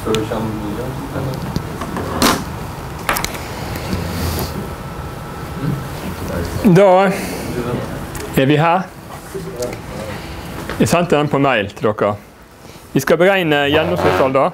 Skal du kjenne mye? Da er vi her. Jeg sendte den på mail til dere. Vi skal beregne gjennomsnittsalder.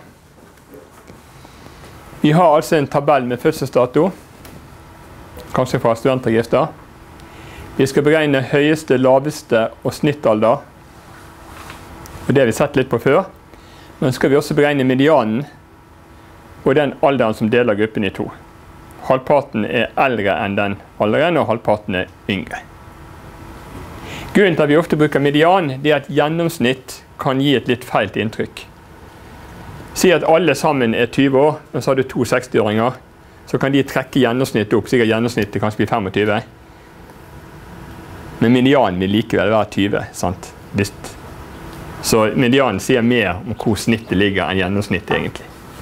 Vi har altså en tabell med fødselsdato, kanskje fra studentregister. Vi skal beregne høyeste, laveste og snittalder. Og det har vi sett litt på før. Men skal vi også beregne medianen og den alderen som deler gruppen i to. Halvparten er eldre enn den alderen, og halvparten er yngre. Grunnen til at vi ofte bruker median, det er at gjennomsnitt kan gi et litt feilt inntrykk. Si at alle sammen er 20 år, og så har du to 60-åringer, så kan de trekke gjennomsnittet opp, sikkert gjennomsnittet kanskje blir 25. Men medianen vil likevel være 20, sant? Så medianen sier mer om hvor snittet ligger enn gjennomsnittet egentlig.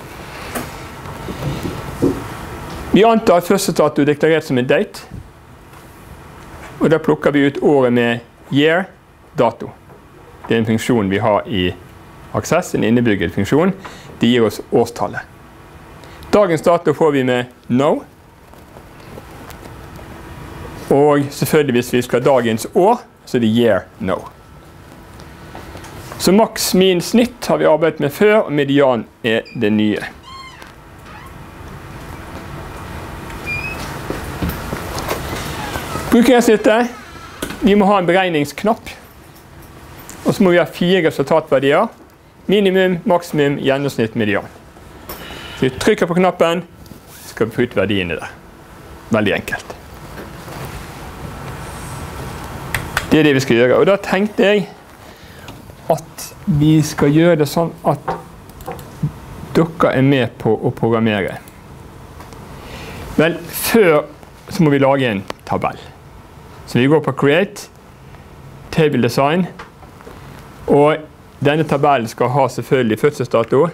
Vi antar at fødselsdato er deklarert som en date, og da plukker vi ut året med year, dato. Det er en funksjon vi har i Access, en innebygget funksjon. Det gir oss årstallet. Dagens dato får vi med no. Og selvfølgelig hvis vi skal ha dagens år, så er det year no. Så maks min snitt har vi arbeidet med før, og median er det nye. Brukergjennomsnittet. Vi må ha en beregningsknapp. Og så må vi ha 4 resultatverdier. Minimum, maksimum, gjennomsnitt, median. Så vi trykker på knappen, så skal vi få ut verdiene der. Veldig enkelt. Det er det vi skal gjøre. Og da tenkte jeg at vi skal gjøre det sånn at dere er med på å programmere. Vel, før så må vi lage en tabell. Så vi går på Create, Table Design, og denne tabellen skal ha selvfølgelig fødselsdato.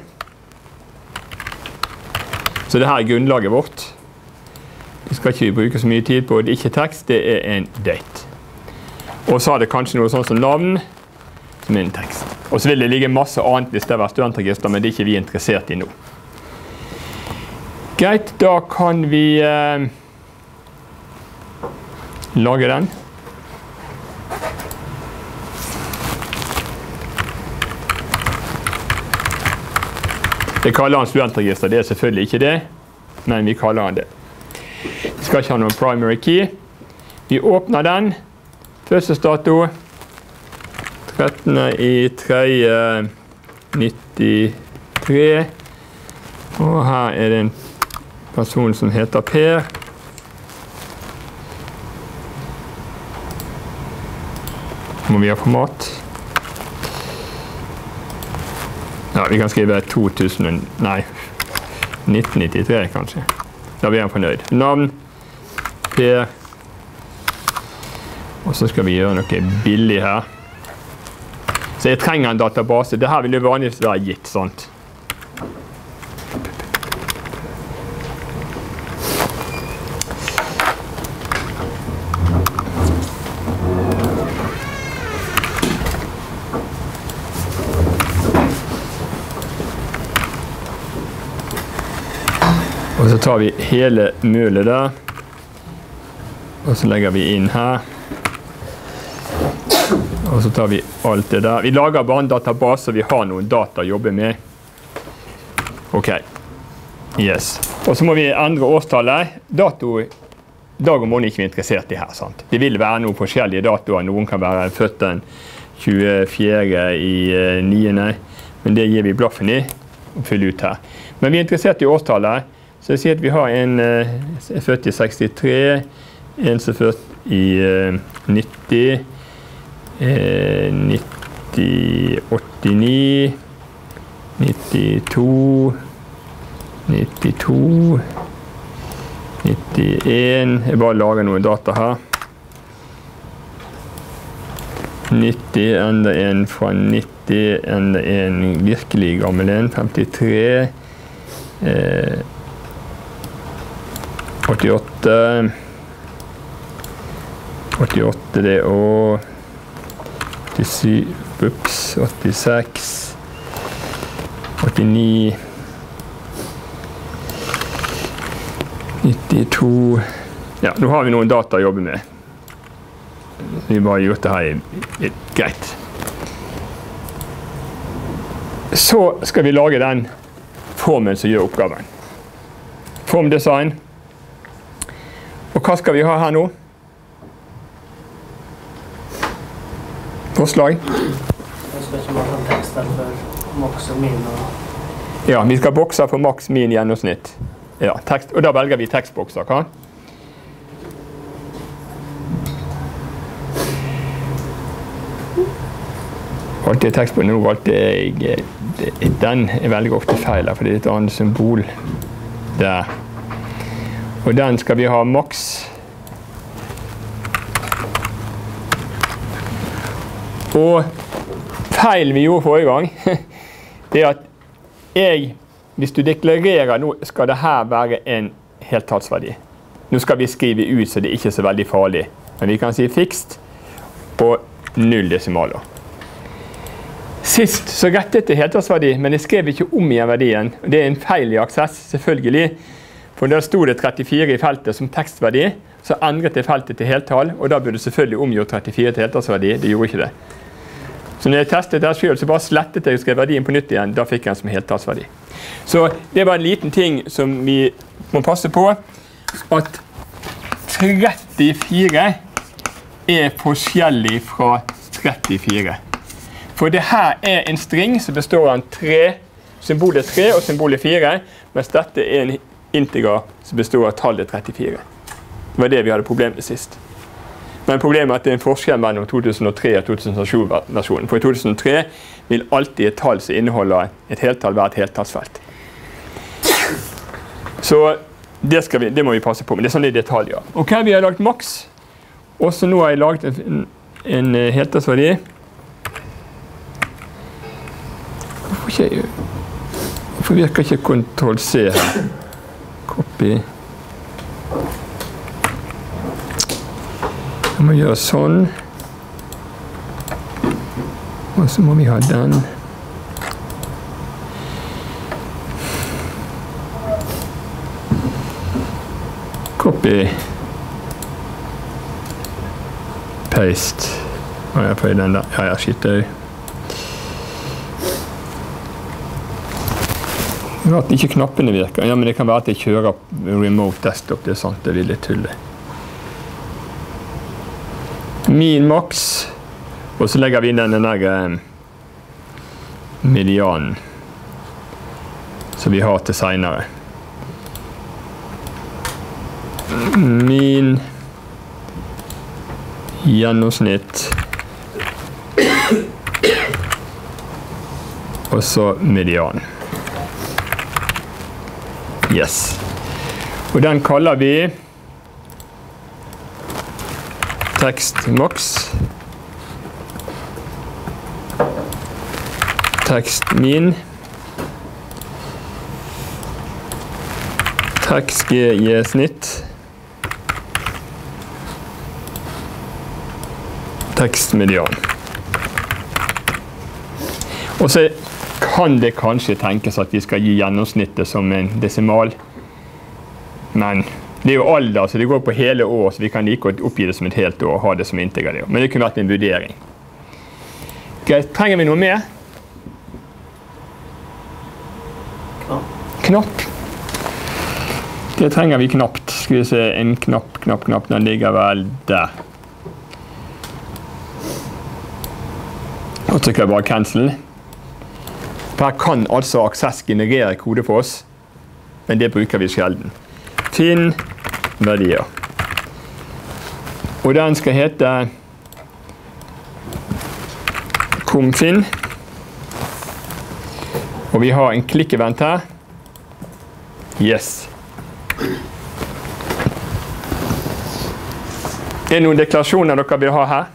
Så dette er grunnlaget vårt. Det skal ikke vi bruke så mye tid på. Det er ikke tekst, det er en date. Og så har det kanskje noe sånn som navn, som er en tekst. Og så vil det ligge masse annet hvis det er studentregister, men det er ikke vi interessert i nå. Greit, da kan vi lage den. Jeg kaller den studentregister, det er selvfølgelig ikke det, men vi kaller den det. Vi skal ikke ha noen primary key. Vi åpner den. Fødselsdato 13.3.93. Og her er det en person som heter Per. Må vi ha format? Ja, vi kan skrive 1993 kanskje. Da blir han fornøyd. Navn, Per. Og så skal vi gjøre noe billig her. Så jeg trenger en database. Dette vil jo vanligvis være gitt, sant? Og så tar vi hele mølet der, og så legger vi inn her. Og så tar vi alt det der. Vi lager bare en database, så vi har noen data å jobbe med. Ok. Yes. Og så må vi endre årstallet. Dag og måned er ikke vi interessert i her, sant? Det vil være noen forskjellige datoer. Noen kan være født den 24.9. Men det gir vi blaffen i og fyller ut her. Men vi er interessert i årstallet. Så jeg sier at vi har en født i 63, en som er født i 90, 90, 89, 92, 92, 91. Jeg bare lager noen data her. 90, enda en fra 90, enda en virkelig gammel en, 53. 88, 88 det og 87, 86, 89, 92. Ja, nå har vi noen data å jobbe med. Vi bare gjort det her greit. Så skal vi lage den formen som gjør oppgaven. Formdesign. Og hva skal vi ha her nå? Forslag. Jeg skal ikke ha tekster for maks og min. Ja, vi skal bokse for maks, min, gjennomsnitt. Ja, tekst, og da velger vi tekstbokser, hva? Valgte jeg tekst på, nå valgte jeg den. Jeg velger ofte feil her, for det er et annet symbol der. Og den skal vi ha maks. Og feil vi gjorde forrige gang, det er at hvis du deklarerer, nå skal det her være en heltallsverdi. Nå skal vi skrive ut, så det er ikke så veldig farlig. Men vi kan si fikst og 0 desimaler. Sist så rettet det heltallsverdi, men jeg skrev ikke om igjen verdien. Det er en feil i Access, selvfølgelig. For da stod det 34 i feltet som tekstverdi, så endret det feltet til heltall, og da burde det selvfølgelig omgjort 34 til heltallsverdi. Det gjorde ikke det. Så når jeg testet det selv, så bare slettet jeg og skrev verdien på nytt igjen. Da fikk jeg den som heltallsverdi. Så det var en liten ting som vi må passe på, at 34 er forskjellig fra 34. For det her er en string som består av 3, symbolet 3 og symbolet 4, mens dette er en integer som består av tallet 34. Det var det vi hadde problem med sist. Men problemet er at det er en forskjell mellom 2003 og 2007-versjonen. For i 2003 vil alltid et tall som inneholder et heltall være et heltallsfelt. Så det må vi passe på, men det er sånn i detaljer. Ok, vi har lagt maks. Og så nå har jeg laget en heltallsverdi. Hvorfor virker ikke Ctrl C her? Copy. Jeg må gjøre sånn. Og så må vi ha den. Copy. Paste. Og jeg prøver den der. Ja, jeg skitter. Det er at ikke knappene virker. Ja, men det kan være at jeg kjører remote desktop. Det er sant, det vil jeg tulle. Min maks. Og så legger vi inn denne der medianen som vi har til senere. Min gjennomsnitt. Og så median. Yes. Og den kaller vi tekst maks, tekst min, tekst g-snitt, tekst median. Og så kan det kanskje tenkes at vi skal gi gjennomsnittet som en desimal. Men det er jo alder, så det går på hele år, så vi kan like oppgi det som et helt år og ha det som integer. Men det kunne vært en vurdering. Greit, trenger vi noe mer? Knapp. Det trenger vi knapt. Skal vi se, en knapp, den ligger vel der. Og så trykker jeg bare cancel. Her kan altså Access generere kode for oss, men det bruker vi sjelden. Finn verdier. Og den skal hete komfinn. Og vi har en klikkevent her. Yes. Er det noen deklarasjoner dere vil ha her?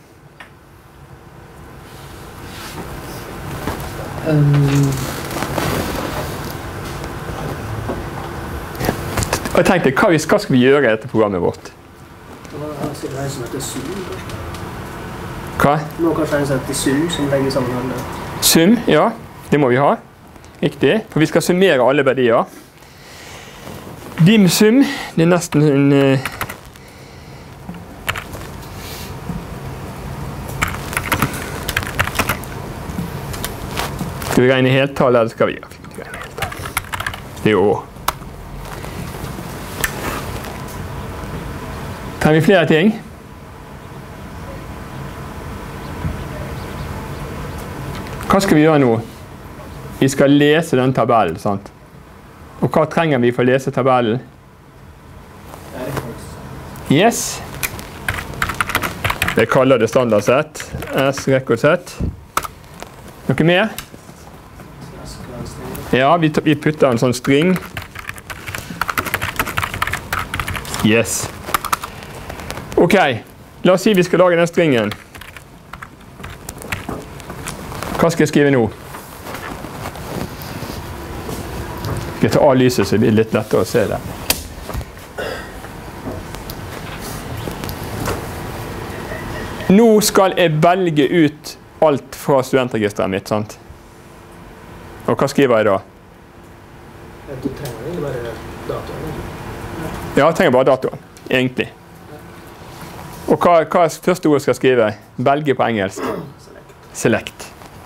Og jeg tenkte, hva skal vi gjøre i dette programmet vårt? Nå har jeg en som heter sum. Hva? Nå kanskje en som heter sum, som legger sammen alle. Sum, ja. Det må vi ha. Riktig. For vi skal summere alle verdier. Dim sum, det er nesten en skal vi regne heltall, eller skal vi regne heltall? Det er jo år. Trenger vi flere ting? Hva skal vi gjøre nå? Vi skal lese den tabellen, sant? Og hva trenger vi for å lese tabellen? Yes. Jeg kaller det standardsett. S-rekordsett. Noe mer? Ja, vi putter en sånn string. Yes. Ok, la oss si vi skal lage den stringen. Hva skal jeg skrive nå? Jeg tar av lyset så det blir litt lettere å se det. Nå skal jeg velge ut alt fra studentregisteret mitt, sant? Og hva skriver jeg da? Du trenger egentlig bare datoen. Ja, jeg trenger bare datoen, egentlig. Og hva er første ord skal jeg skrive? Velge på engelsk. Select.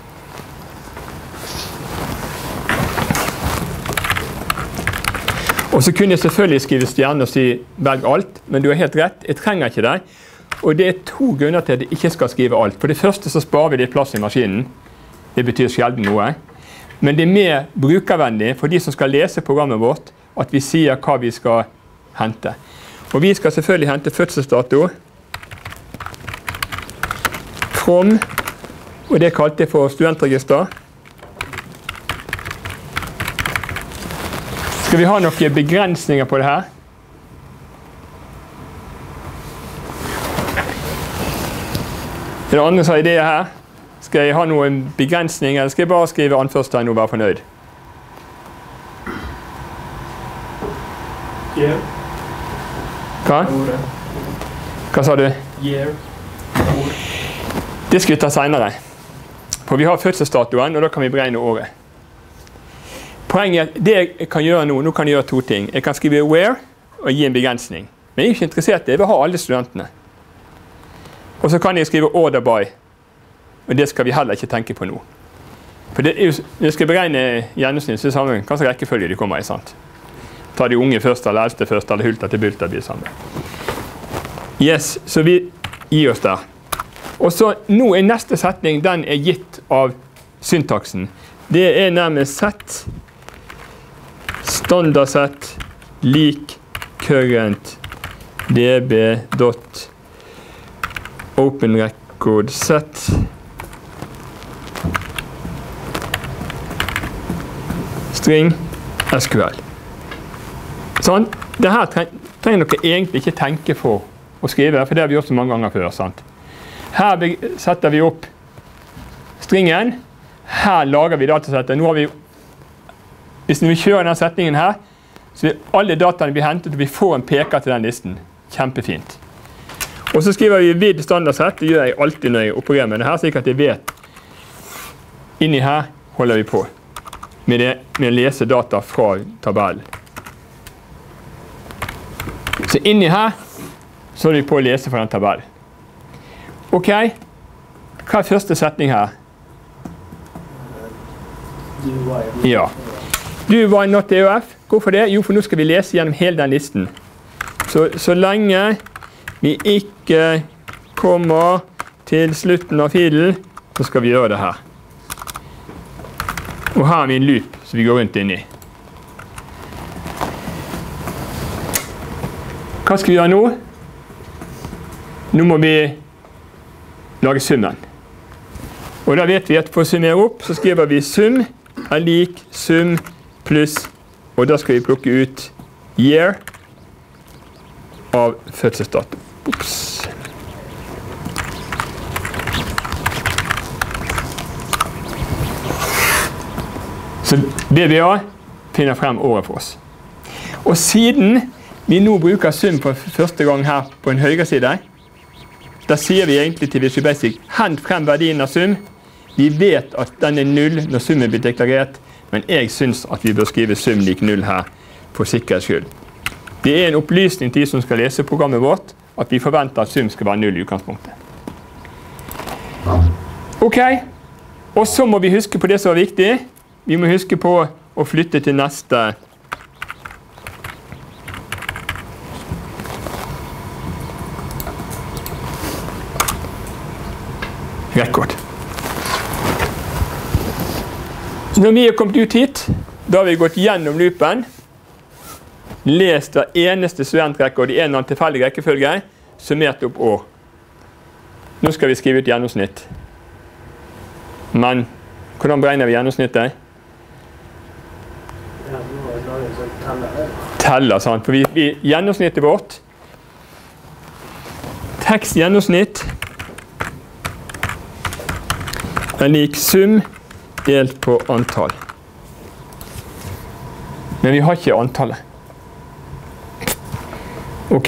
Og så kunne jeg selvfølgelig skrive stjerne og si velg alt, men du har helt rett, jeg trenger ikke det. Og det er 2 grunner til at jeg ikke skal skrive alt. For det første så sparer vi litt plass i maskinen. Det betyr sjelden noe. Men det er mer brukervennlig for de som skal lese programmet vårt, at vi sier hva vi skal hente. Og vi skal selvfølgelig hente fødselsdato. From, og det kalte jeg for studentregister. Skal vi ha noen begrensninger på det her? Det andre som har ideer her. Skal jeg ha noen begrensning, eller skal jeg bare skrive anførstegn og være fornøyd? Year. Hva? Hva sa du? Year. Det skal vi ta senere. For vi har fødselsdatoen, og da kan vi beregne året. Poenget er at det jeg kan gjøre nå kan jeg gjøre 2 ting. Jeg kan skrive where og gi en begrensning. Men jeg er ikke interessert i det. Jeg vil ha alle studentene. Og så kan jeg skrive order by. Og det skal vi heller ikke tenke på nå. For det er jo, når jeg skal beregne gjennomsnitt, så er det samme hva slags rekkefølge de kommer i, sant? Ta de unge først, eller eldste først, eller hulta til bulta blir det samme. Yes, så vi gir oss der. Og så nå er neste setning, den er gitt av syntaksen. Det er nærmest sett, standardsett, lik, current, db, dot, open record, set, string, SQL. Sånn, det her trenger dere egentlig ikke tenke for å skrive, for det har vi gjort så mange ganger før, sant? Her setter vi opp stringen. Her lager vi datasettet. Nå har vi, hvis vi kjører den setningen her, så vil alle dataene bli hentet, og vi får en peker til den listen. Kjempefint. Og så skriver vi vid standardsett. Det gjør jeg alltid når jeg opererer med det her, slik at jeg vet. Inni her holder vi på med å lese data fra tabellen. Så inni her så holder vi på å lese fra den tabellen. Ok, hva er første setning her? Ja. Do while not EOF. Hvorfor det? Jo, for nå skal vi lese gjennom hele den listen. Så lenge vi ikke kommer til slutten av filen, så skal vi gjøre det her. Og her har vi en loop som vi går rundt inn i. Hva skal vi gjøre nå? Nå må vi lage summen. Og da vet vi at for å summere opp, så skriver vi sum er lik sum pluss, og da skal vi plukke ut year av fødselsdato. Ups. Så DBA finner frem året for oss. Og siden vi nå bruker sum for første gang her på en høyre side, da sier vi egentlig til Visual Basic, hent frem verdien av sum. Vi vet at den er 0 når summen blir deklarert, men jeg synes at vi bør skrive sum lik 0 her, for sikkerhets skyld. Det er en opplysning til de som skal lese programmet vårt, at vi forventer at sum skal være 0 i utgangspunktet. Ok, og så må vi huske på det som er viktig. Vi må huske på å flytte til neste rekord. Når vi er kommet ut hit, da har vi gått gjennom loopen, lest hver eneste studentrekord i en eller annen tilfeldig rekkefølge, summert opp år. Nå skal vi skrive ut gjennomsnitt. Men hvordan beregner vi gjennomsnittet? Ja, nå lager vi sånn teller. Teller, sant? For gjennomsnittet vårt, tekstgjennomsnitt, er lik sum delt på antall. Men vi har ikke antallet. Ok?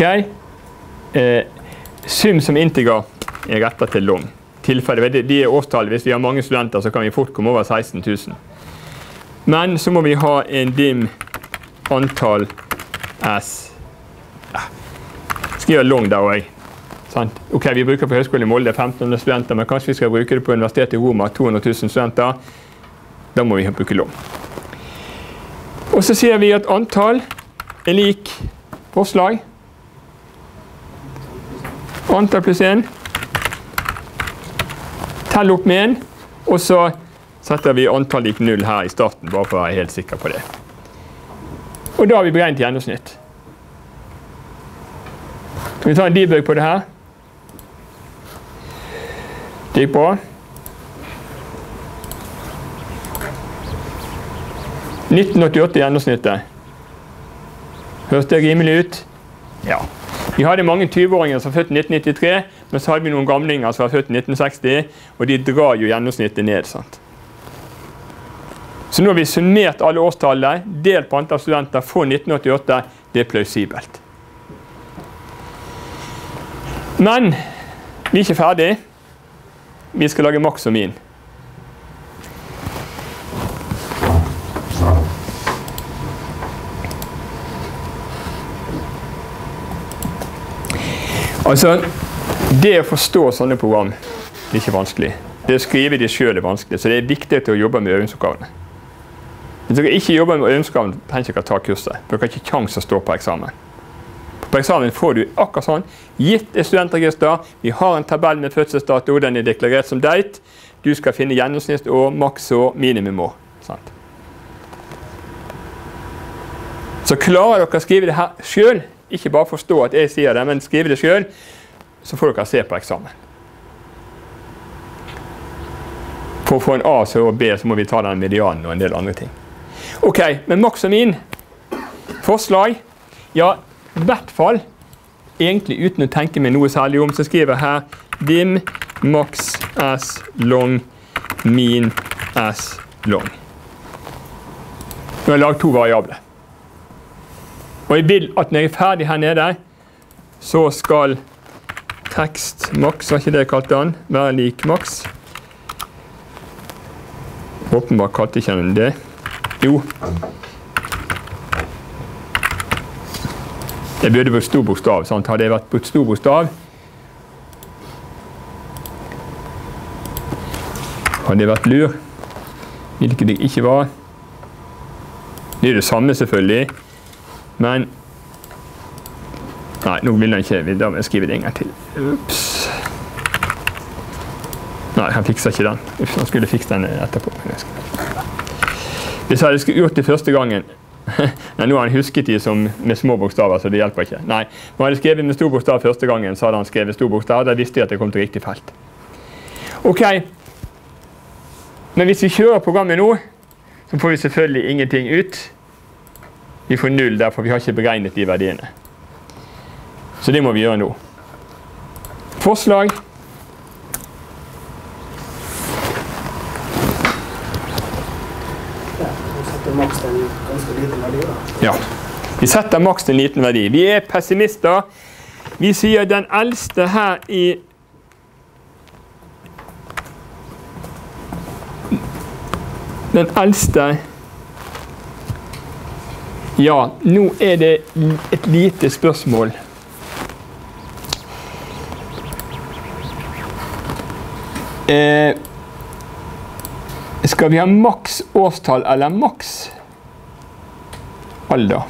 Sum som integer er rettet til long. Tilfelle, de er årstall. Hvis vi har mange studenter, så kan vi fort komme over 16 000. Men så må vi ha en dim antall s. Skriver long der også. Ok, vi bruker på Høgskolen i Molde 1500 studenter, men kanskje vi skal bruke det på Universitetet i Roma 200 000 studenter. Da må vi bruke long. Og så sier vi at antall er lik forslag. Antall pluss 1. Tell opp med 1, og så setter vi antall lik 0 her i starten, bare for å være helt sikker på det. Og da har vi beregnet gjennomsnitt. Skal vi ta en debug på det her? Det gikk bra. 1988 gjennomsnittet. Høres det rimelig ut? Ja. Vi hadde mange 20-åringer som var født i 1993, men så hadde vi noen gamlinger som var født i 1960, og de drar jo gjennomsnittet ned. Sant? Så nå har vi summert alle årstallene, delt på antall studenter for 1988. Det er plausibelt. Men vi er ikke ferdig. Vi skal lage maks og min. Altså, det å forstå sånne program er ikke vanskelig. Det å skrive de selv er vanskelig, så det er viktig å jobbe med øvingsoppgavene. Hvis dere ikke jobber med øvingsoppgavene, trenger dere ikke ta kurset. Dere har ikke kjangs å stå på eksamen. På eksamen får du akkurat sånn. Gitt er studentregister. Vi har en tabell med fødselsdato. Den er deklarert som date. Du skal finne gjennomsnittsår, maksår, minimumår. Sant? Så klarer dere å skrive det her selv. Ikke bare forstå at jeg sier det, men skrive det selv. Så får dere se på eksamen. For å få en A og B, så må vi ta den medianen og en del andre ting. Ok, men maks og min. Forslag. Ja, i hvert fall, egentlig uten å tenke meg noe særlig om, så skriver jeg her dim maks s long min s long. Nå har jeg laget to variabler. Og jeg vil at når jeg er ferdig her nede, så skal tekst maks, var ikke det jeg kalte den, være lik maks. Åpenbart kalte ikke den det. Jo. Jeg burde brukt stor bokstav, sant? Hadde jeg vært brukt stor bokstav, hadde jeg vært lur, hvilket jeg ikke var. Det er det samme selvfølgelig, men nei, nå vil jeg ikke, da må jeg skrive det en gang til. Ups. Nei, han fikser ikke den. Ups, han skulle fikse den etterpå. Hvis jeg hadde gjort det første gangen, nei, nå har han husket de som med små bokstaver, så det hjelper ikke. Nei, når han hadde skrevet med stor bokstav første gangen, så hadde han skrevet stor bokstav, da visste jeg at jeg kom til riktig felt. Ok, men hvis vi kjører programmet nå, så får vi selvfølgelig ingenting ut. Vi får 0 der, for vi har ikke beregnet de verdiene. Så det må vi gjøre nå. Forslag. Maks en ganske liten verdi da. Ja, vi setter maks en liten verdi. Vi er pessimister. Vi sier den eldste her i Ja, nå er det et lite spørsmål. Skal vi ha maks årstall eller maks alder?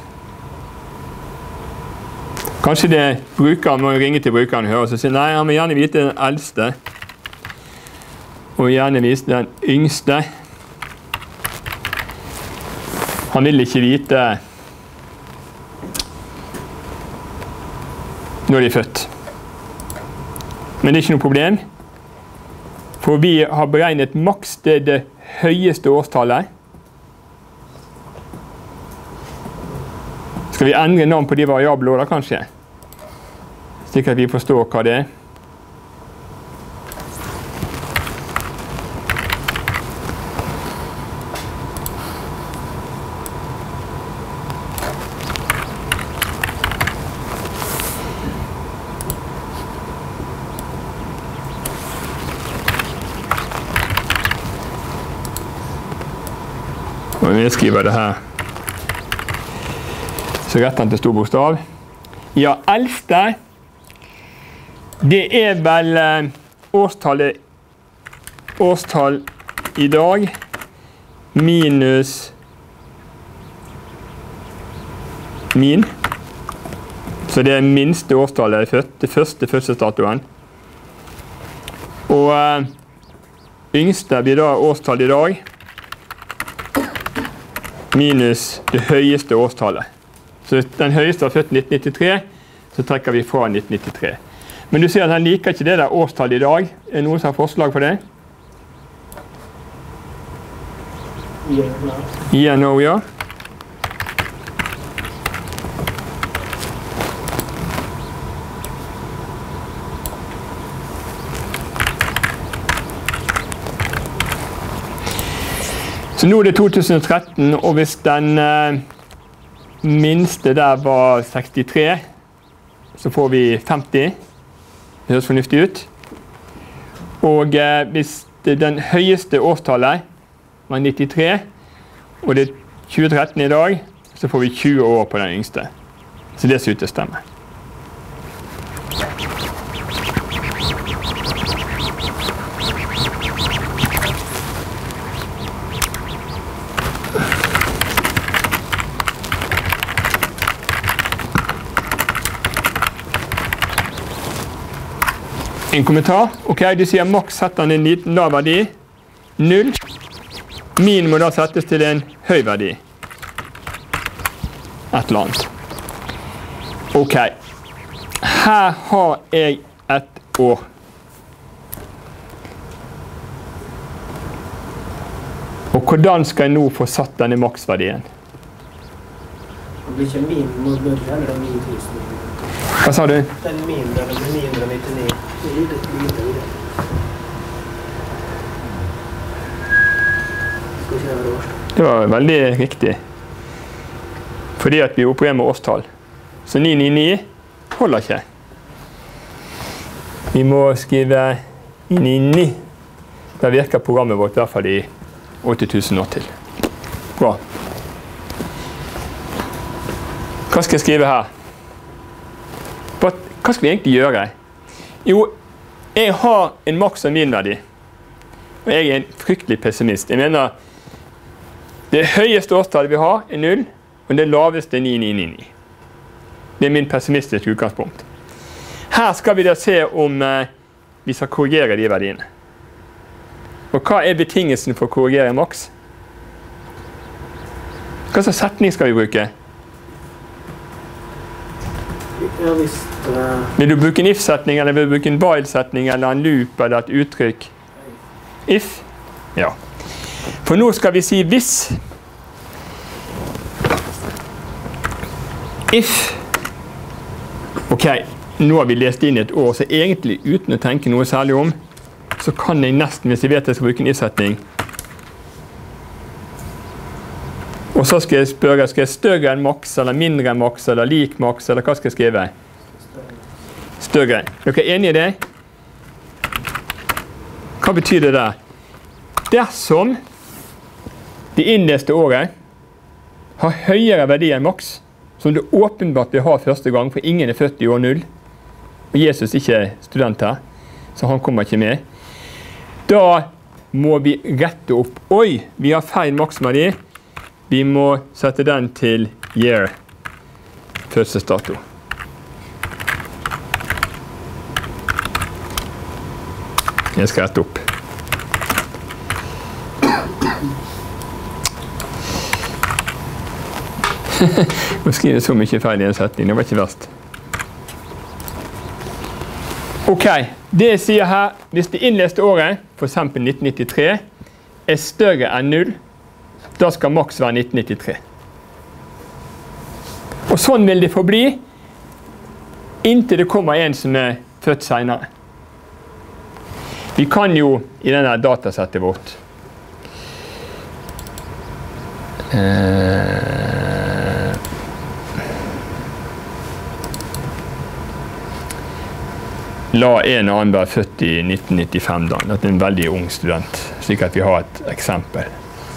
Kanskje det brukeren må ringe til brukeren og høre og si nei, han må gjerne vite den eldste og gjerne vise den yngste. Han vil ikke vite når de er født. Men det er ikke noe problem, for vi har beregnet maks det høyeste årstallet. Skal vi endre navn på de variabler da, kanskje? Slik at vi forstår hva det er. Og jeg skriver det her. Så retter han til stor bokstav. Ja, eldste, det er vel årstall i dag minus min. Så det er minste årstallet født, det første fødselsdatoen. Og yngste blir da årstall i dag minus det høyeste årstallet. Så den høyeste var født 1993, så trekker vi fra 1993. Men du ser at han liker ikke det der årstallet i dag. Er det noen som har forslag for det? Yeah, no, ja. Så nå er det 2013, og hvis den minste der var 63, så får vi 50. Det høres fornuftig ut. Og hvis den høyeste årstallet var 93, og det er 2013 i dag, så får vi 20 år på den yngste. Så det ser ut til å stemme. En kommentar. Ok, du sier maks setter en liten lav verdi. 0. Min må da settes til en høy verdi. Et eller annet. Ok. Her har jeg et år. Og hvordan skal jeg nå få satt denne maksverdien? Det blir ikke min mot bøtter, eller det er min tusen. Hva sa du? Den mindre, det blir 999. Det var veldig riktig. Fordi at vi opererer med årstall. Så 999 holder ikke. Vi må skrive 999. Da virker programmet vårt i hvert fall i 8000 år til. Bra. Hva skal jeg skrive her? Hva skal vi egentlig gjøre? Jo, jeg har en maks og min verdi. Og jeg er en fryktelig pessimist. Jeg mener, det høyeste årstallet vi har er 0, og det laveste er 999. Det er min pessimistiske utgangspunkt. Her skal vi da se om vi skal korrigere de verdiene. Og hva er betingelsen for å korrigere maks? Hva slags setning skal vi bruke? Ja, visst. Vil du bruke en if-setning, eller vil du bruke en while-setning, eller en loop, eller et uttrykk? If? Ja. For nå skal vi si hvis. If. Ok, nå har vi lest inn et år, så egentlig uten å tenke noe særlig om, så kan jeg nesten, hvis jeg vet at jeg skal bruke en if-setning. Og så skal jeg spørre, skal jeg større enn maks, eller mindre enn maks, eller lik maks, eller hva skal jeg skrive? Større. Er dere enige i det? Hva betyr det der? Dersom det innleste året har høyere verdi enn maks, som du åpenbart vil ha første gang, for ingen er født i år 0, og Jesus ikke er student her, så han kommer ikke med, da må vi rette opp. Oi, vi har feil maksverdi. Vi må sette den til year, fødselsdato. Jeg skal rette opp. Nå skriver jeg så mye feil i en setning, det var ikke verst. Ok, det jeg sier her, hvis det innleste året, for eksempel 1993, er større enn 0, da skal maks være 1993. Og sånn vil det forbli, inntil det kommer en som er født senere. Vi kan jo, i denne datasettet vårt, la en annen være født i 1995 da. Det er en veldig ung student, slik at vi har et eksempel.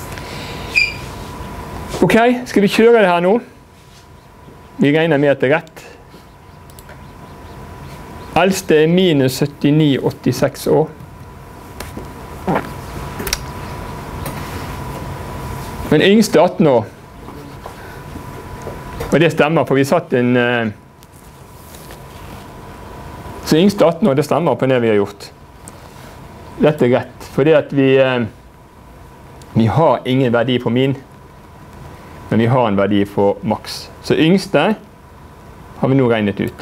Ok, skal vi kjøre det her nå? Vi regner med at det er rett. Eldste er minus 79,86 år. Men yngste 18 år. Og det stemmer, for vi satt en... Så yngste 18 år, det stemmer på det vi har gjort. Dette er rett, fordi at vi har ingen verdi på min, men vi har en verdi for maks. Så yngste har vi nå regnet ut.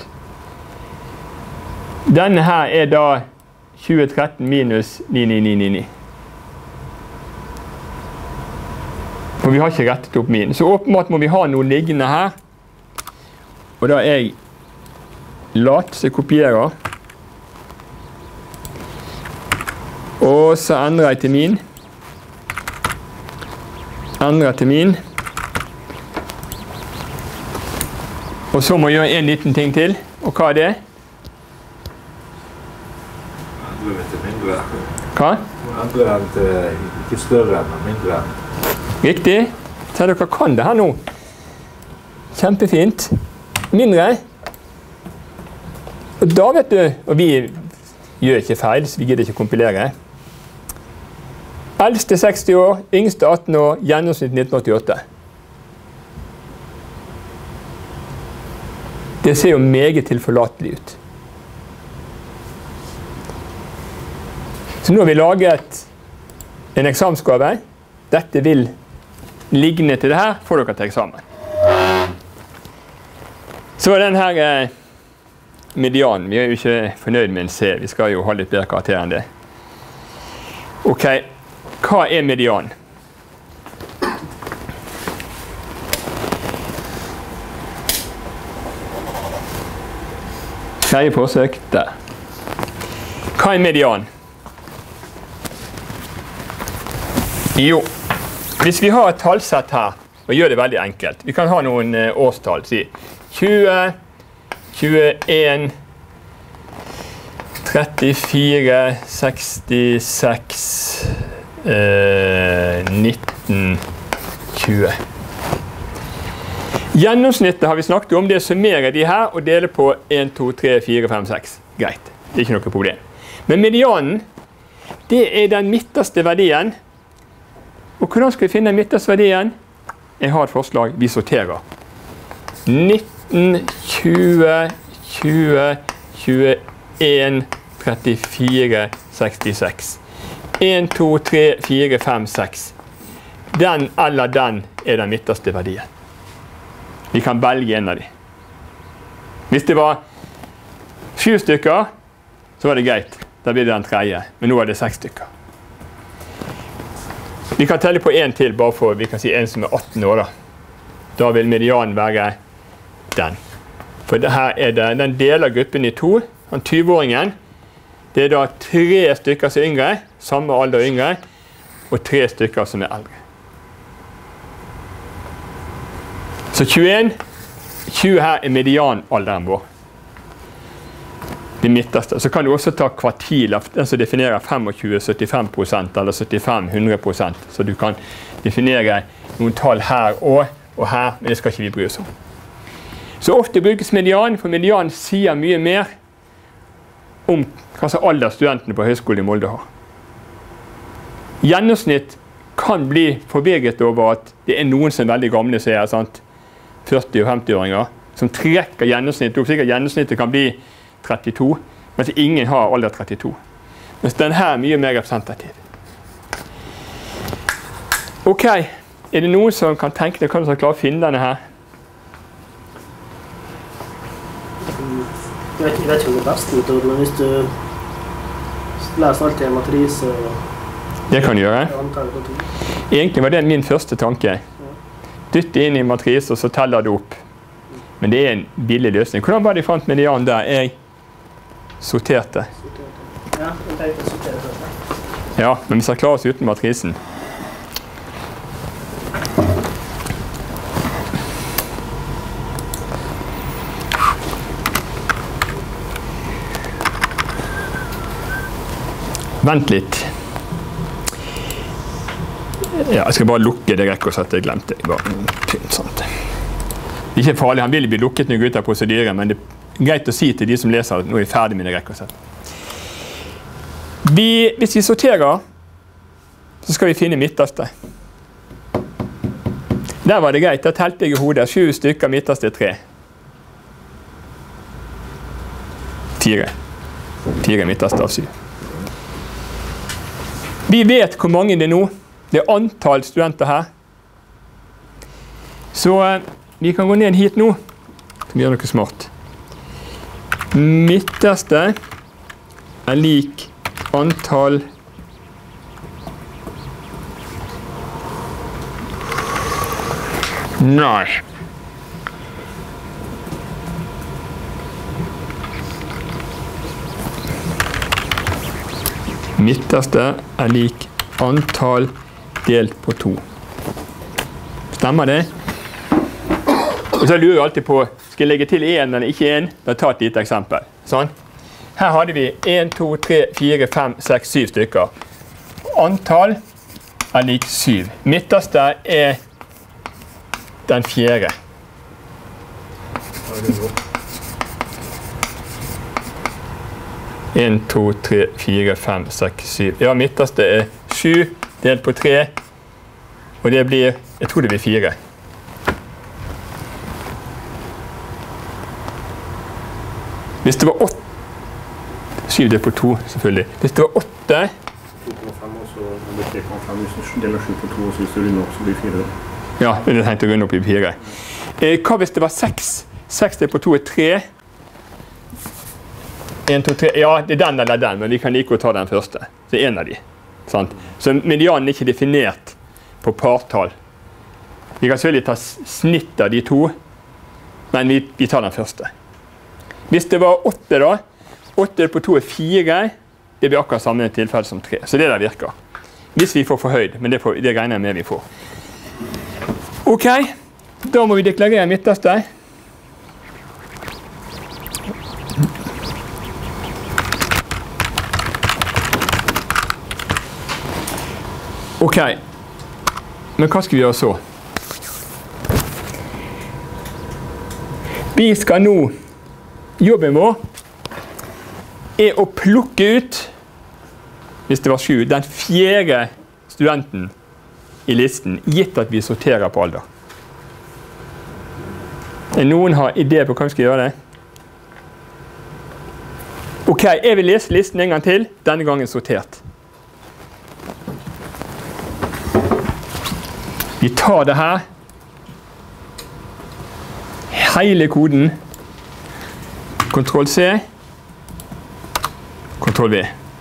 Denne her er da 2013 minus 99999. For vi har ikke rettet opp min. Så åpenbart må vi ha noe liggende her. Og da er jeg lat, så jeg kopierer. Og så endrer jeg til min. Endrer til min. Og så må jeg gjøre en liten ting til. Og hva er det? Endrer til mindre. Hva? Endrer til ikke større, men mindre. Riktig. Så dere kan det her nå. Kjempefint. Mindre. Og da vet du, og vi gjør ikke feil, så vi gidder ikke kompilere. Eldste 60 år, yngste 18 år, gjennomsnitt 1988. Det ser jo meget tilforlatelig ut. Så nå har vi laget en eksamensgave. Dette vil liggende til det her, får dere til eksamen. Så er den her median. Vi er jo ikke fornøyd med en C. Vi skal jo ha litt bedre karakter enn det. Ok, hva er median? Tredje forsøk, der. Hva er median? Jo, hvis vi har et tallsett her, og gjør det veldig enkelt, vi kan ha noen årstall, si 20, 21, 34, 66, 19, 20. Gjennomsnittet har vi snakket om, det summerer de her og deler på 1, 2, 3, 4, 5, 6. Greit, det er ikke noe problem. Men medianen, det er den midterste verdien. Og hvordan skal vi finne den midterste verdien? Jeg har et forslag, vi sorterer. 19, 20, 20, 21, 34, 66. 1, 2, 3, 4, 5, 6. Den eller den er den midterste verdien. Vi kan velge en av de. Hvis det var 7 stykker, så var det greit. Da blir det den tredje. Men nå er det 6 stykker. Vi kan telle på en til, bare for vi kan si en som er 18 år. Da vil medianen være den. For det her er det, den deler gruppen i 2. Den 20-åringen, det er da 3 stykker som er yngre, samme alder yngre, og 3 stykker som er eldre. Så 21, 20 her er medianalderen vår. Det midterste. Så kan du også ta kvartil, den som definerer 25-75% eller 75-100%. Så du kan definere noen tall her og og her, men det skal ikke vi bry oss om. Så ofte brukes median, for median sier mye mer om hva slags alder studentene på Høgskolen i Molde har. Gjennomsnitt kan bli forvirret over at det er noen som er veldig gamle, så er 40- og 50-åringer, som trekker gjennomsnittet opp. Sikkert gjennomsnittet kan bli 32, mens ingen har alder 32. Mens den her er mye mer representativ. Ok, er det noen som kan tenke deg, kan du klare å finne denne her? Jeg vet ikke om det er best metode, men hvis du leser alltid en matrise det kan du gjøre. Egentlig var det min første tanke. Dytte inn i matris, og så teller du opp. Men det er en billig løsning. Hvordan var det jeg fant median der? Jeg sorterte. Ja, jeg tenkte å sortere først. Ja, men vi skal klare oss uten matrisen. Vent litt. Ja, jeg skal bare lukke det rekkesettet jeg glemte. Sånt. Det er ikke farlig, han vil bli lukket når jeg går ut av prosedyren, men det er greit å si til de som leser at nå er jeg ferdig med det rekkesettet. Hvis vi sorterer, så skal vi finne midterste. Der var det greit, da telte jeg i hodet 7 stykker, midterste 3. 4 midterste av 7. Vi vet hvor mange det er nå. Det er antall studenter her. Så vi kan gå ned hit nå. Vi gjør noe smart. Midterste er lik antall Nei. Midterste er lik antall delt på 2. Stemmer det? Og så lurer jeg alltid på, skal jeg legge til 1 eller ikke 1? Da tar jeg et lite eksempel. Sånn. Her hadde vi 1, 2, 3, 4, 5, 6, 7 stykker. Antall er lik 7. Midterste er den 4. 1, 2, 3, 4, 5, 6, 7. Ja, midterste er 7 delt på 3. Og det blir, jeg tror det blir 4. Hvis det var 8, 7 delt på 2 selvfølgelig. Hvis det var 8. 2,5 og så blir 3,5. Hvis du deler 7 på 2 og så hvis du runder opp så blir 4. Ja, jeg tenkte å runde opp i 4. Hva hvis det var 6? 6 delt på 2 er 3. 1, 2, 3. Ja, det er den eller den, men vi kan like å ta den første. Det er en av de. Sant? Så medianen er ikke definert på partall. Vi kan selvfølgelig ta snitt av de to, men vi tar den første. Hvis det var 8 da, 8 på 2 er 4, det blir akkurat samme tilfelle som 3. Så det der virker. Hvis vi får forhøyd, men det regner jeg med vi får. Ok, da må vi deklarere midterste. Ok, men hva skal vi gjøre så? Vi skal nå, jobben vår er å plukke ut, hvis det var 7, den 4. studenten i listen, gitt at vi sorterer på alder. Noen har idé på hva vi skal gjøre det? Ok, jeg vil lese listen en gang til, denne gangen sortert. Vi tar det her, hele koden, Ctrl-C, Ctrl-V.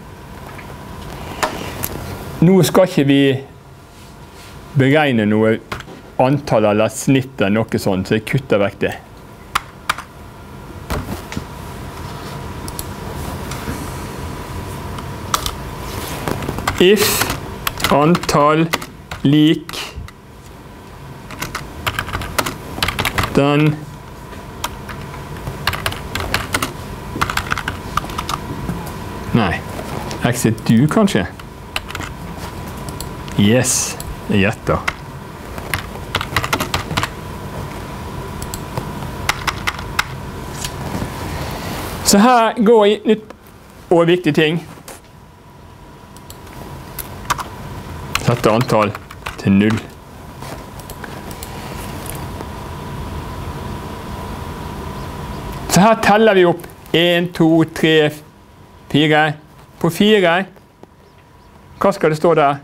Nå skal ikke vi beregne noe antall eller snitt eller noe sånt, så jeg kutter vekk det. If antall lik den Nei, exit du kanskje? Yes, jeg gjetter. Så her går jeg nytt og viktig ting. Sette antall til 0. Så her teller vi opp 1, 2, 3, 4. På 4, hva skal det stå der?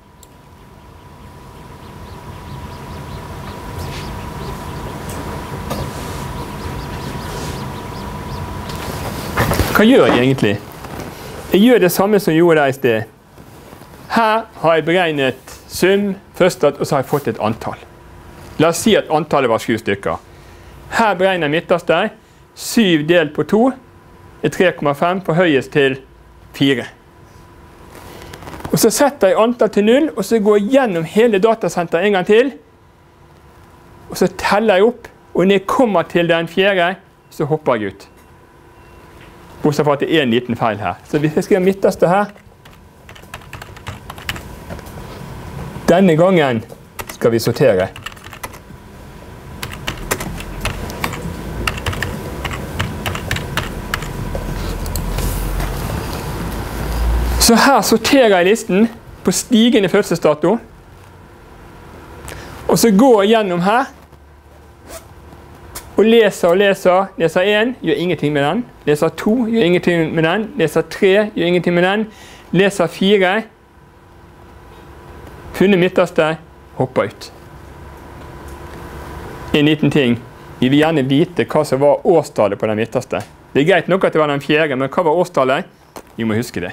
Hva gjør jeg egentlig? Jeg gjør det samme som jeg gjorde der i sted. Her har jeg beregnet sum, førstat, og så har jeg fått et antall. La oss si at antallet var 7 stykker. Her beregner jeg midterste. 7 delt på 2 er 3,5, forhøyes til 4. Og så setter jeg antall til 0, og så går jeg gjennom hele datasenteret en gang til. Og så teller jeg opp, og når jeg kommer til den 4., så hopper jeg ut. Bortsett fra at det er en liten feil her. Så hvis jeg skriver midterste her, denne gangen skal vi sortere. Så her sorterer jeg listen på stigende fødselsdato. Og så går jeg gjennom her. Og leser og leser. Leser 1, gjør ingenting med den. Leser 2, gjør ingenting med den. Leser 3, gjør ingenting med den. Leser 4. Funnet midterste, hopper ut. En liten ting. Vi vil gjerne vite hva som var årstallet på den midterste. Det er greit nok at det var den 4., men hva var årstallet? Vi må huske det.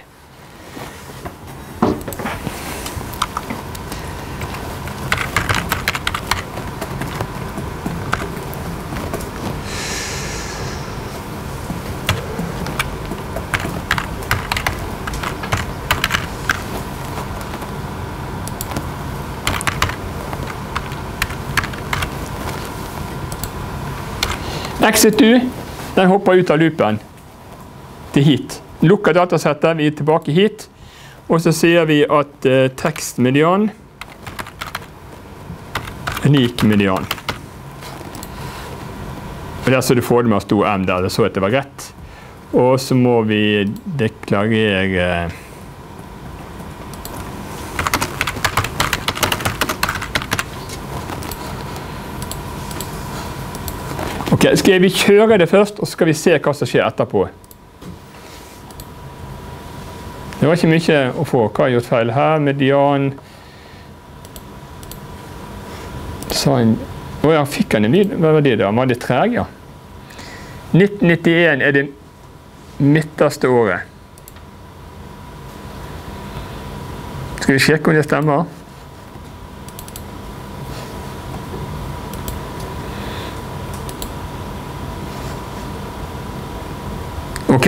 Exit U, den hopper ut av loopen til hit. Lukker datasettet, vi er tilbake hit. Og så sier vi at tekstmedian er lik median. Og der så du får det med å stå M der, det så at det var rett. Og så må vi deklarere Ok, skal vi kjøre det først, og så skal vi se hva som skjer etterpå. Det var ikke mye å få. Hva har jeg gjort feil her? Median. Ja, fikk han en lyd? Hva var det da? Var det treg, ja? 1991 er det midterste året. Skal vi sjekke om det stemmer? Ok.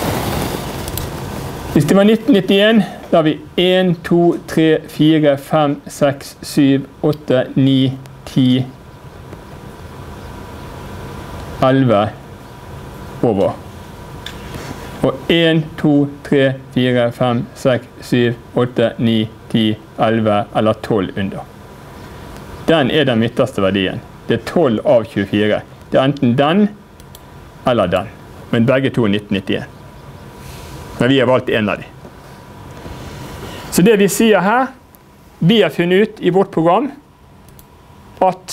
Hvis det var 1991, da har vi 1, 2, 3, 4, 5, 6, 7, 8, 9, 10, 11 over. Og 1, 2, 3, 4, 5, 6, 7, 8, 9, 10, 11 eller 12 under. Den er den midterste verdien. Det er 12 av 24. Det er enten den eller den. Men begge to er 1991. Men vi har valgt en av dem. Så det vi sier her, vi har funnet ut i vårt program at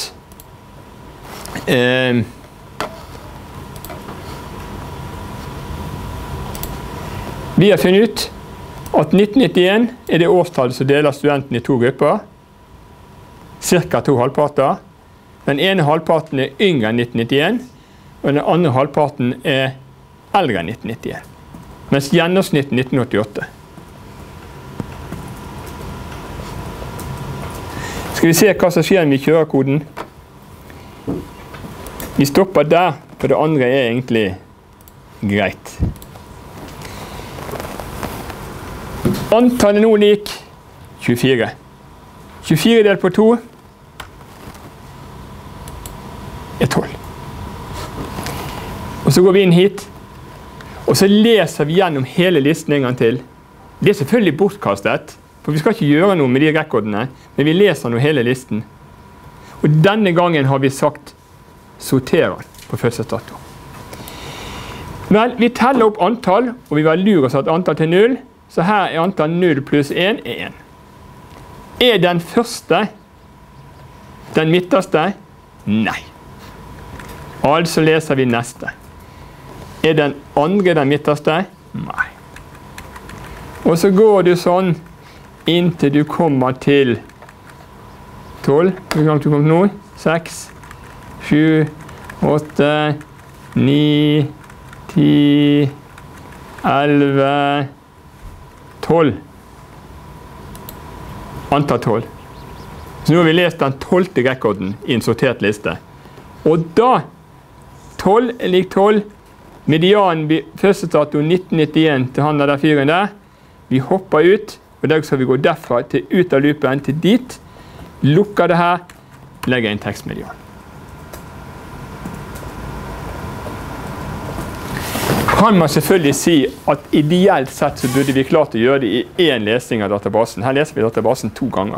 vi har funnet ut at 1991 er det årstallet som deler studenten i 2 grupper. Cirka 2 halvparter. Den ene halvparten er yngre enn 1991, og den andre halvparten er eldre enn 1991. Mens gjennomsnitt 1988. Skal vi se hva som skjer når vi kjører koden? Vi stopper der, for det andre er egentlig greit. Antallet er nå lik 24. 24 delt på 2 er 12. Og så går vi inn hit, og så leser vi gjennom hele listen en gang til. Det er selvfølgelig bortkastet, for vi skal ikke gjøre noe med de rekordene, men vi leser nå hele listen. Og denne gangen har vi sagt sorterer på fødselsdato. Vel, vi teller opp antall, og vi var lure oss at antall til 0, så her er antall 0 pluss 1 er 1. Er den første den midterste? Nei. Altså leser vi neste. Er den andre den midterste? Nei. Og så går du sånn inntil du kommer til 12. Hvor langt du kommer nå? 6, 7, 8, 9, 10, 11, 12. Antall 12. Så nå har vi lest den 12. rekorden i en sortert liste. Og da 12 er lik 12. Medianen fødselsdato 1991 til han der fyren der. Vi hopper ut, og da skal vi gå derfra til ut av loopen til dit. Lukker det her, legger inn tekstmedian. Kan man selvfølgelig si at ideelt sett så burde vi klart å gjøre det i én lesning av databasen. Her leser vi databasen 2 ganger.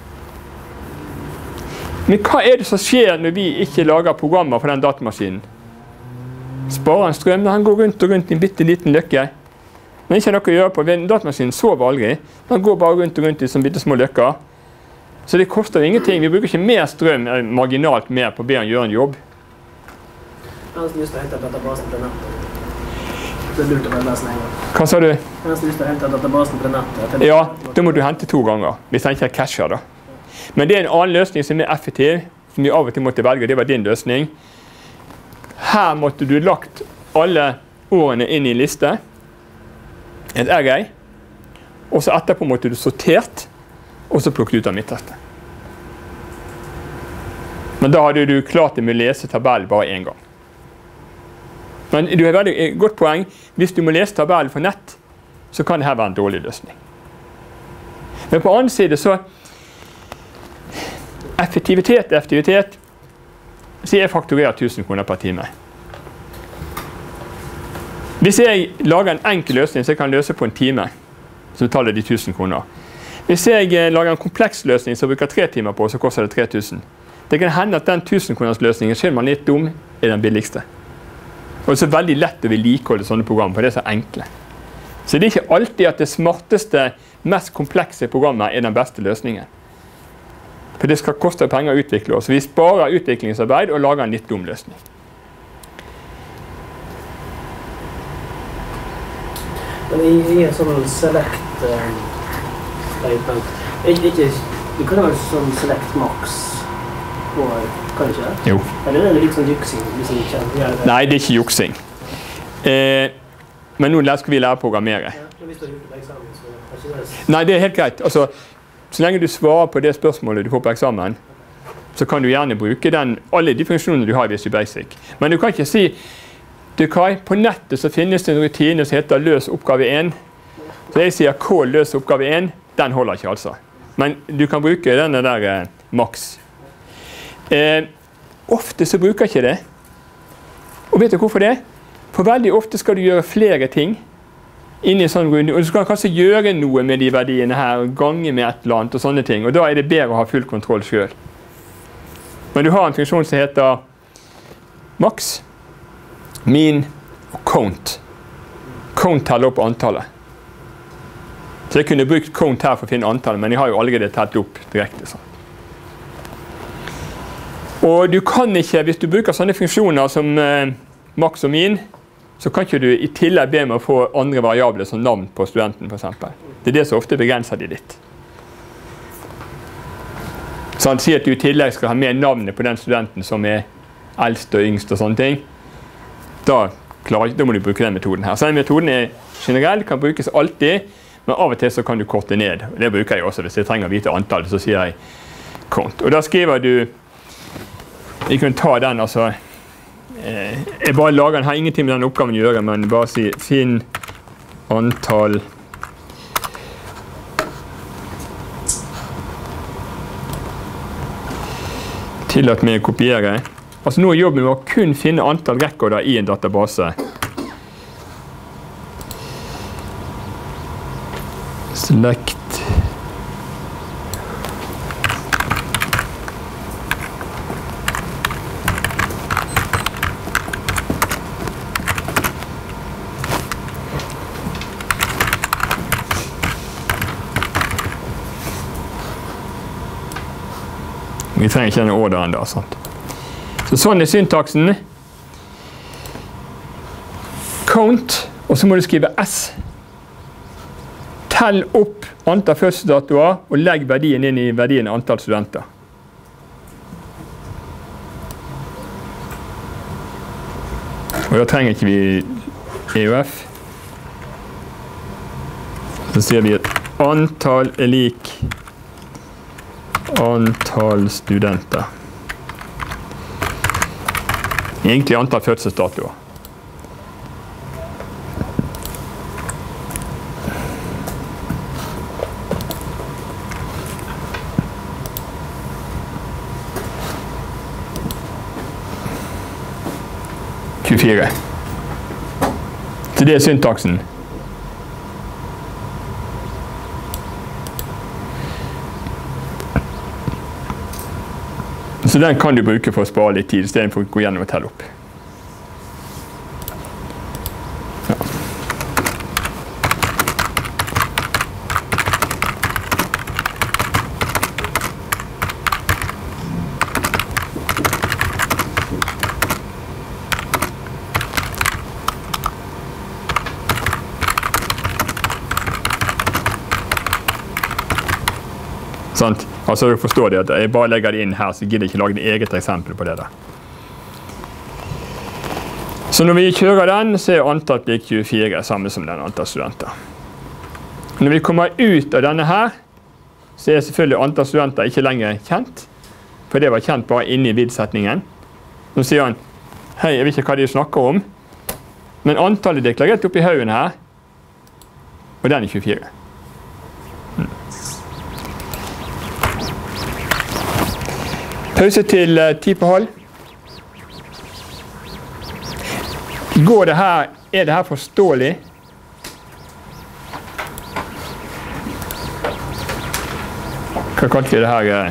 Men hva er det som skjer når vi ikke lager programmer for den datamaskinen? Sparer en strøm, han går rundt og rundt i en bitte liten løkke. Men ikke har noe å gjøre på. Datamaskinen sover aldri. Den går bare rundt og rundt i sånne bitte små løkker. Så det koster ingenting. Vi bruker ikke mer strøm, marginalt mer, på å be han gjøre en jobb. Jeg har lyst til å hente databasen til nettet. Det er lurt å bare lese en gang. Hva sa du? Jeg har lyst til å hente databasen til nettet. Ja, da må du hente 2 ganger, hvis den ikke er casher da. Men det er en annen løsning som er effektiv, som vi av og til måtte velge. Det var din løsning. Her måtte du lagt alle årene inn i en liste, et array, og så etterpå måtte du sortert, og så plukket ut av midterste. Men da hadde du klart det med å lese tabellen bare en gang. Men du har veldig godt poeng. Hvis du må lese tabellen for nett, så kan det her være en dårlig løsning. Men på annen side så effektivitet, så jeg fakturerer 1000 kroner per time. Hvis jeg lager en enkel løsning, så jeg kan løse på en time, så betaler de 1000 kroner. Hvis jeg lager en kompleks løsning, så bruker 3 timer på, så koster det 3000. Det kan hende at den 1000 kroners løsningen, selv om man er litt dum, er den billigste. Og det er så veldig lett å vedlikeholde sånne program, for det er så enkle. Så det er ikke alltid at det smarteste, mest komplekse programmet er den beste løsningen. For det skal koste penger å utvikle oss. Vi sparer utviklingsarbeid og lager en litt dum løsning. Men i en sånn select statement, du kan ha en sånn select max på, kan du ikke? Jo. Eller er det litt sånn juksing? Nei, det er ikke juksing. Men nå skal vi lære å programmere. Hvis du har gjort det på eksamen, så er ikke det... Nei, det er helt greit. Altså, så lenge du svarer på det spørsmålet du får på eksamen, så kan du gjerne bruke alle de funksjonene du har i Visual Basic. Men du kan ikke si, på nettet så finnes det en rutine som heter løs oppgave 1. Så jeg sier K løs oppgave 1, den holder ikke altså. Men du kan bruke denne der maks. Ofte så bruker ikke det. Og vet du hvorfor det? For veldig ofte skal du gjøre flere ting inni en sånn runde, og du skal kanskje gjøre noe med de verdiene her, gange med et eller annet og sånne ting, og da er det bedre å ha full kontroll selv. Men du har en funksjon som heter max, min og count. Count teller opp antallet. Så jeg kunne brukt count her for å finne antallet, men jeg har jo allerede telt opp direkte sånn. Og du kan ikke, hvis du bruker sånne funksjoner som max og min, så kan ikke du i tillegg be med å få andre variabler som navn på studenten for eksempel. Det er det som ofte begrenser de litt. Så han sier at du i tillegg skal ha med navnet på den studenten som er eldst og yngst og sånne ting. Da må du bruke den metoden her. Så den metoden er generell, kan brukes alltid, men av og til så kan du korte ned. Det bruker jeg også hvis jeg trenger å vite antallet, så sier jeg count. Og da skriver du, jeg kan ta den altså, jeg bare lager den, har ingenting med den oppgaven å gjøre, men bare si finn antall tillat meg å kopiere. Altså nå er jobben med å kun finne antall rekorder i en database. Select. Vi trenger ikke denne order enda. Så sånn er syntaksen. Count, og så må du skrive S. Tell opp antall fødselsdatoer, og legg verdien inn i verdien antall studenter. Og da trenger ikke vi EOF. Så sier vi at antall er lik antall studenter. Egentlig antall fødselsdatoer. Så det er syntaksen. Så den kan du bruke for å spare litt tid, i stedet for å gå gjennom og telle opp. Ja. Sant? Altså du forstår det at jeg bare legger det inn her, så gidder jeg ikke lage et eget eksempel på det der. Så når vi kjører den, så er antall lik 24 samme som den antall studenter. Når vi kommer ut av denne her, så er selvfølgelig antall studenter ikke lenger kjent, for det var kjent bare inne i vidsetningen. Nå sier han, hei, jeg vet ikke hva de snakker om, men antallet er deklarert opp i haugen her, og den er 24. Pause til 10:30. Går det her, er det her forståelig? Hva kalte vi det her?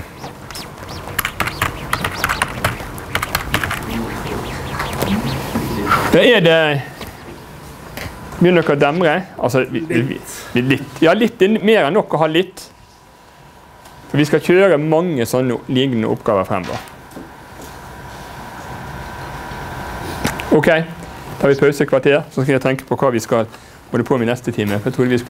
Da er det begynner dere å demre. Altså, litt. Ja, litt er mer enn nok å ha litt. For vi skal kjøre mange sånne lignende oppgaver fremover. Ok, da tar vi pause et kvarter, så skal jeg tenke på hva vi skal holde på med i neste time. For jeg tror vi